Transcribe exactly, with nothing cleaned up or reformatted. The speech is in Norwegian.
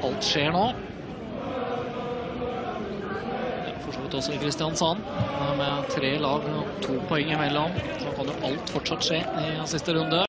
alt skjer nå. Ja, for så vidt også i Kristiansand. Med tre lag og to poeng imellom, så kan jo alt fortsatt skje i siste runde.